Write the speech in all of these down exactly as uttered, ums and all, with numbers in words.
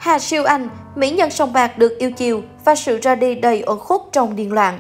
Hà Siêu Anh, mỹ nhân sòng bạc được yêu chiều và sự ra đi đầy uẩn khúc trong điên loạn.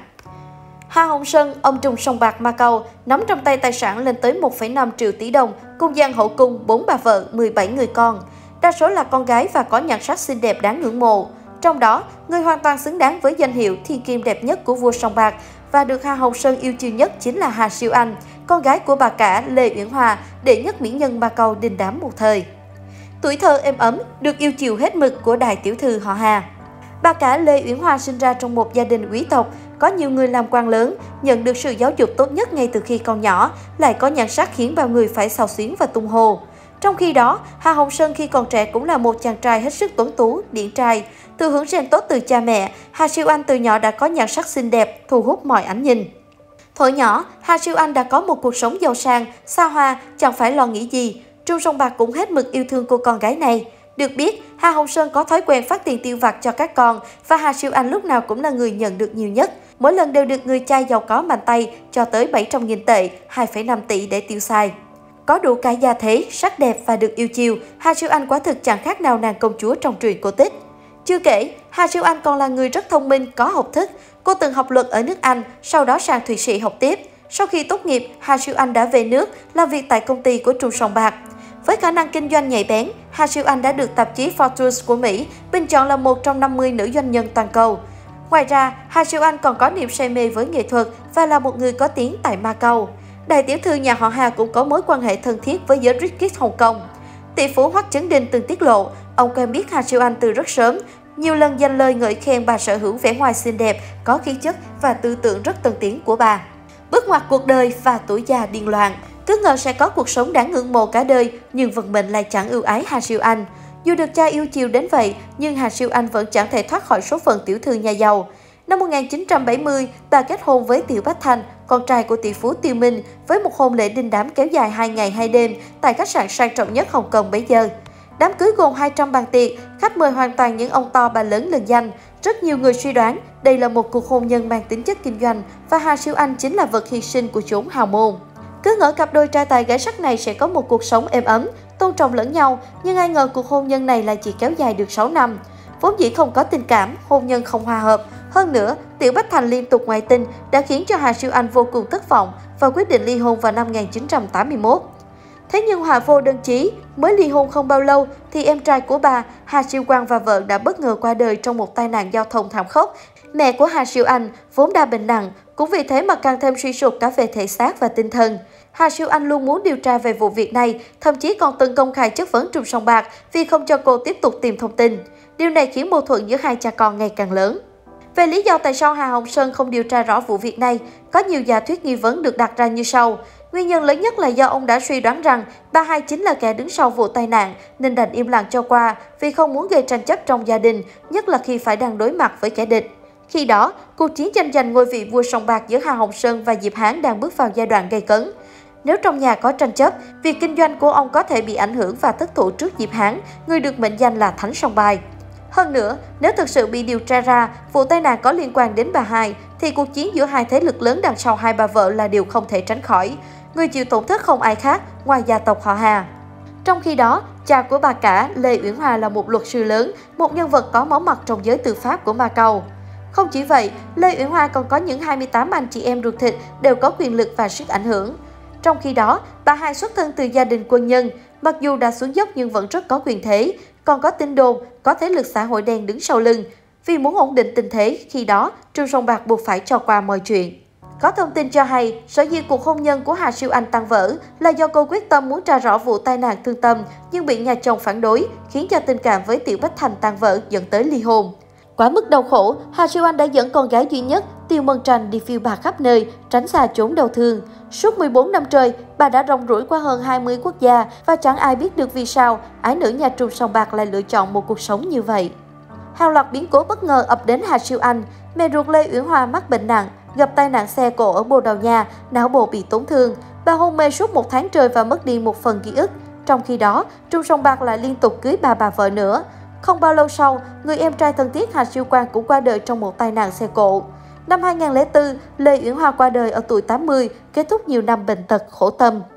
Hà Hồng Sơn, ông trùm sòng bạc Macau, nắm trong tay tài sản lên tới một phẩy năm triệu tỷ đồng, cùng gian hậu cung, bốn bà vợ, mười bảy người con. Đa số là con gái và có nhan sắc xinh đẹp đáng ngưỡng mộ. Trong đó, người hoàn toàn xứng đáng với danh hiệu thiên kim đẹp nhất của vua sòng bạc và được Hà Hồng Sơn yêu chiều nhất chính là Hà Siêu Anh, con gái của bà cả Lê Uyển Hoa, đệ nhất mỹ nhân Macau đình đám một thời. Tuổi thơ êm ấm, được yêu chiều hết mực của đại tiểu thư họ Hà. Bà cả Lê Uyển Hoa sinh ra trong một gia đình quý tộc, có nhiều người làm quan lớn, nhận được sự giáo dục tốt nhất ngay từ khi còn nhỏ, lại có nhan sắc khiến bao người phải xao xuyến và tung hô. Trong khi đó, Hà Hồng Sơn khi còn trẻ cũng là một chàng trai hết sức tuấn tú, điển trai. Thừa hưởng gen tốt từ cha mẹ, Hà Siêu Anh từ nhỏ đã có nhan sắc xinh đẹp, thu hút mọi ánh nhìn. Thuở nhỏ, Hà Siêu Anh đã có một cuộc sống giàu sang, xa hoa, chẳng phải lo nghĩ gì. Trùm sòng bạc cũng hết mực yêu thương cô con gái này. Được biết, Hà Hồng Sơn có thói quen phát tiền tiêu vặt cho các con và Hà Siêu Anh lúc nào cũng là người nhận được nhiều nhất. Mỗi lần đều được người cha giàu có mạnh tay cho tới bảy trăm nghìn tệ, hai phẩy năm tỷ để tiêu xài. Có đủ cả gia thế, sắc đẹp và được yêu chiều, Hà Siêu Anh quả thực chẳng khác nào nàng công chúa trong truyện cổ tích. Chưa kể, Hà Siêu Anh còn là người rất thông minh, có học thức. Cô từng học luật ở nước Anh, sau đó sang Thụy Sĩ học tiếp. Sau khi tốt nghiệp, Hà Siêu Anh đã về nước, làm việc tại công ty của trùm sòng bạc. Với khả năng kinh doanh nhạy bén, Hà Siêu Anh đã được tạp chí Forbes của Mỹ bình chọn là một trong năm mươi nữ doanh nhân toàn cầu. Ngoài ra, Hà Siêu Anh còn có niềm say mê với nghệ thuật và là một người có tiếng tại Macau. Đại tiểu thư nhà họ Hà cũng có mối quan hệ thân thiết với giới rich kid Hồng Kông. Tỷ phú Hoắc Chấn Đinh từng tiết lộ, ông quen biết Hà Siêu Anh từ rất sớm, nhiều lần dành lời ngợi khen bà sở hữu vẻ ngoài xinh đẹp, có khí chất và tư tưởng rất tân tiến của bà. Bước ngoặt cuộc đời và tuổi già điên loạn. Cứ ngờ sẽ có cuộc sống đáng ngưỡng mộ cả đời, nhưng vận mệnh lại chẳng ưu ái Hà Siêu Anh. Dù được cha yêu chiều đến vậy, nhưng Hà Siêu Anh vẫn chẳng thể thoát khỏi số phận tiểu thư nhà giàu. Năm một nghìn chín trăm bảy mươi, bà kết hôn với Tiểu Bách Thành, con trai của tỷ phú Tiêu Minh, với một hôn lễ đình đám kéo dài hai ngày hai đêm tại khách sạn sang trọng nhất Hồng Kông bấy giờ. Đám cưới gồm hai trăm bàn tiệc, khách mời hoàn toàn những ông to bà lớn lừng danh. Rất nhiều người suy đoán đây là một cuộc hôn nhân mang tính chất kinh doanh và Hà Siêu Anh chính là vật hy sinh của chốn hào môn. Cứ ngỡ cặp đôi trai tài gái sắc này sẽ có một cuộc sống êm ấm, tôn trọng lẫn nhau, nhưng ai ngờ cuộc hôn nhân này lại chỉ kéo dài được sáu năm. Vốn dĩ không có tình cảm, hôn nhân không hòa hợp. Hơn nữa, Tiểu Bách Thành liên tục ngoại tình đã khiến cho Hà Siêu Anh vô cùng thất vọng và quyết định ly hôn vào năm một nghìn chín trăm tám mươi mốt. Thế nhưng hòa vô đơn chí, mới ly hôn không bao lâu thì em trai của bà, Hà Siêu Quang và vợ đã bất ngờ qua đời trong một tai nạn giao thông thảm khốc. Mẹ của Hà Siêu Anh vốn đã bệnh nặng, cũng vì thế mà càng thêm suy sụp cả về thể xác và tinh thần. Hà Siêu Anh luôn muốn điều tra về vụ việc này, thậm chí còn từng công khai chất vấn trùm sòng bạc vì không cho cô tiếp tục tìm thông tin. Điều này khiến mâu thuẫn giữa hai cha con ngày càng lớn. Về lý do tại sao Hà Hồng Sơn không điều tra rõ vụ việc này, có nhiều giả thuyết nghi vấn được đặt ra như sau. Nguyên nhân lớn nhất là do ông đã suy đoán rằng bà hai chính là kẻ đứng sau vụ tai nạn nên đành im lặng cho qua vì không muốn gây tranh chấp trong gia đình, nhất là khi phải đang đối mặt với kẻ địch. Khi đó, cuộc chiến tranh giành ngôi vị vua sòng bạc giữa Hà Hồng Sơn và Diệp Hán đang bước vào giai đoạn gay cấn. Nếu trong nhà có tranh chấp, việc kinh doanh của ông có thể bị ảnh hưởng và thất thủ trước Diệp Hán, người được mệnh danh là thánh sòng bài. Hơn nữa, nếu thực sự bị điều tra ra vụ tai nạn có liên quan đến bà hai, thì cuộc chiến giữa hai thế lực lớn đằng sau hai bà vợ là điều không thể tránh khỏi. Người chịu tổn thất không ai khác ngoài gia tộc họ Hà. Trong khi đó, cha của bà cả Lê Uyển Hoa là một luật sư lớn, một nhân vật có máu mặt trong giới tư pháp của Macau. Không chỉ vậy, Lê Uyển Hoa còn có những hai mươi tám anh chị em ruột thịt đều có quyền lực và sức ảnh hưởng. Trong khi đó, bà hai xuất thân từ gia đình quân nhân, mặc dù đã xuống dốc nhưng vẫn rất có quyền thế, còn có tin đồn có thế lực xã hội đen đứng sau lưng. Vì muốn ổn định tình thế, khi đó, trùm sòng bạc buộc phải cho qua mọi chuyện. Có thông tin cho hay, sở dĩ cuộc hôn nhân của Hà Siêu Anh tan vỡ là do cô quyết tâm muốn tra rõ vụ tai nạn thương tâm nhưng bị nhà chồng phản đối, khiến cho tình cảm với Tiểu Bách Thành tan vỡ dẫn tới ly hôn. Quá mức đau khổ, Hà Siêu Anh đã dẫn con gái duy nhất, Tiêu Mân Tranh đi phiêu bạt khắp nơi, tránh xa chốn đau thương. Suốt mười bốn năm trời, bà đã rong ruổi qua hơn hai mươi quốc gia và chẳng ai biết được vì sao ái nữ nhà trùm sòng bạc lại lựa chọn một cuộc sống như vậy. Hàng loạt biến cố bất ngờ ập đến Hà Siêu Anh. Mẹ ruột Lê Uyển Hoa mắc bệnh nặng, gặp tai nạn xe cộ ở Bồ Đào Nha, não bộ bị tổn thương. Bà hôn mê suốt một tháng trời và mất đi một phần ký ức. Trong khi đó, trùm sòng bạc lại liên tục cưới ba bà vợ nữa. Không bao lâu sau, người em trai thân thiết Hà Siêu Quang cũng qua đời trong một tai nạn xe cộ. Năm hai nghìn không trăm lẻ bốn, Lê Uyển Hoa qua đời ở tuổi tám mươi, kết thúc nhiều năm bệnh tật khổ tâm.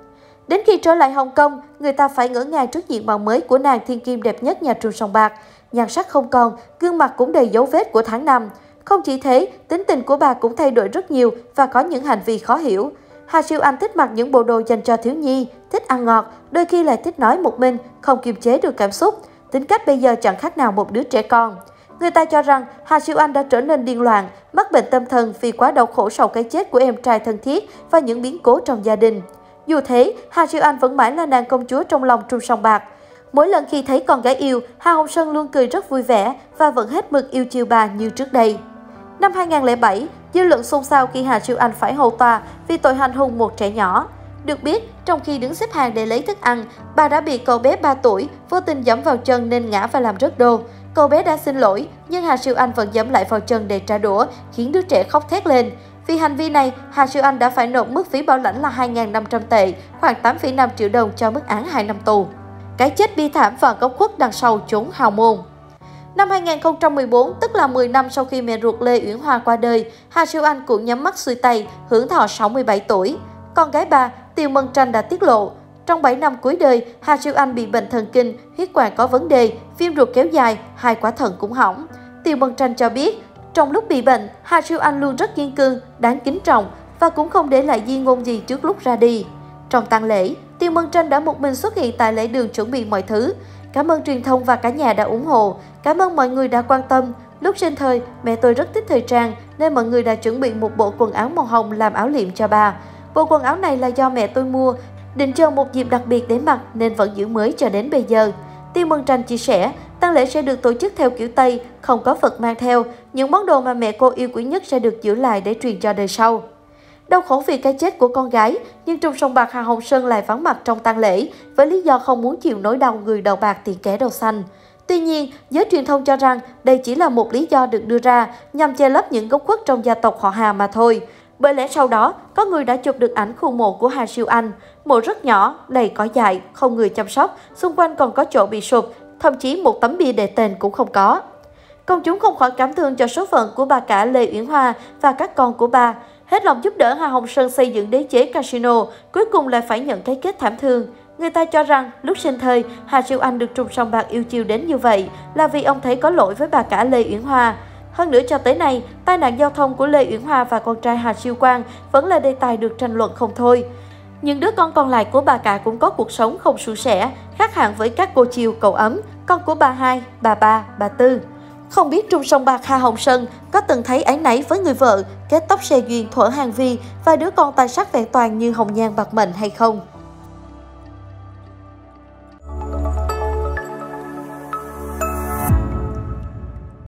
Đến khi trở lại Hồng Kông, người ta phải ngỡ ngàng trước diện mạo mới của nàng thiên kim đẹp nhất nhà trường sòng bạc. Nhan sắc không còn, gương mặt cũng đầy dấu vết của tháng năm. Không chỉ thế, tính tình của bà cũng thay đổi rất nhiều và có những hành vi khó hiểu. Hà Siêu Anh thích mặc những bộ đồ dành cho thiếu nhi, thích ăn ngọt, đôi khi lại thích nói một mình, không kiềm chế được cảm xúc. Tính cách bây giờ chẳng khác nào một đứa trẻ con. Người ta cho rằng Hà Siêu Anh đã trở nên điên loạn, mắc bệnh tâm thần vì quá đau khổ sau cái chết của em trai thân thiết và những biến cố trong gia đình. Dù thế, Hà Siêu Anh vẫn mãi là nàng công chúa trong lòng Trung Song Bạc. Mỗi lần khi thấy con gái yêu, Hà Hồng Sơn luôn cười rất vui vẻ và vẫn hết mực yêu chiều bà như trước đây. Năm hai nghìn không trăm lẻ bảy, dư luận xôn xao khi Hà Siêu Anh phải hầu tòa vì tội hành hung một trẻ nhỏ. Được biết, trong khi đứng xếp hàng để lấy thức ăn, bà đã bị cậu bé ba tuổi vô tình giẫm vào chân nên ngã và làm rớt đồ. Cậu bé đã xin lỗi, nhưng Hà Siêu Anh vẫn giẫm lại vào chân để trả đũa, khiến đứa trẻ khóc thét lên. Vì hành vi này, Hà Siêu Anh đã phải nộp mức phí bảo lãnh là hai nghìn năm trăm tệ, khoảng tám phẩy năm triệu đồng cho mức án hai năm tù. Cái chết bi thảm và góc khuất đằng sau chốn hào môn. Năm hai nghìn không trăm mười bốn, tức là mười năm sau khi mẹ ruột Lê Uyển Hoa qua đời, Hà Siêu Anh cũng nhắm mắt xuôi tay, hưởng thọ sáu mươi bảy tuổi. Con gái bà, Tiêu Mân Tranh đã tiết lộ, trong bảy năm cuối đời, Hà Siêu Anh bị bệnh thần kinh, huyết quản có vấn đề, viêm ruột kéo dài, hai quả thận cũng hỏng. Tiêu Mân Tranh cho biết, trong lúc bị bệnh, Hà Siêu Anh luôn rất kiên cương, đáng kính trọng và cũng không để lại di ngôn gì trước lúc ra đi. Trong tang lễ, Tiêu Mân Tranh đã một mình xuất hiện tại lễ đường chuẩn bị mọi thứ. Cảm ơn truyền thông và cả nhà đã ủng hộ. Cảm ơn mọi người đã quan tâm. Lúc sinh thời, mẹ tôi rất thích thời trang nên mọi người đã chuẩn bị một bộ quần áo màu hồng làm áo liệm cho bà. Bộ quần áo này là do mẹ tôi mua, định chờ một dịp đặc biệt để mặc nên vẫn giữ mới cho đến bây giờ. Tiêu Mân Tranh chia sẻ, tang lễ sẽ được tổ chức theo kiểu Tây, không có Phật mang theo. Những món đồ mà mẹ cô yêu quý nhất sẽ được giữ lại để truyền cho đời sau. Đau khổ vì cái chết của con gái, nhưng Trung Song Bạc Hà Hồng Sơn lại vắng mặt trong tang lễ với lý do không muốn chịu nỗi đau người đầu bạc tiền kẻ đầu xanh. Tuy nhiên, giới truyền thông cho rằng đây chỉ là một lý do được đưa ra nhằm che lấp những góc khuất trong gia tộc họ Hà mà thôi. Bởi lẽ sau đó, có người đã chụp được ảnh khu mộ của Hà Siêu Anh. Mộ rất nhỏ, đầy cỏ dại, không người chăm sóc, xung quanh còn có chỗ bị sụp, thậm chí một tấm bia đề tên cũng không có. Công chúng không khỏi cảm thương cho số phận của bà cả Lê Uyển Hoa và các con của bà. Hết lòng giúp đỡ Hà Hồng Sơn xây dựng đế chế casino, cuối cùng lại phải nhận cái kết thảm thương. Người ta cho rằng lúc sinh thời, Hà Siêu Anh được Trung Song Bạc yêu chiều đến như vậy là vì ông thấy có lỗi với bà cả Lê Uyển Hoa. Hơn nữa cho tới nay, tai nạn giao thông của Lê Uyển Hoa và con trai Hà Siêu Quang vẫn là đề tài được tranh luận không thôi. Những đứa con còn lại của bà cả cũng có cuộc sống không suôn sẻ, khác hẳn với các cô chiêu cậu ấm, con của bà hai, bà ba, bà tư. Không biết Trung Song Bạc Hà Hồng Sơn có từng thấy áy náy với người vợ, kết tóc xe duyên thuở hàng vi và đứa con tài sắc vẹn toàn như hồng nhan bạc mệnh hay không?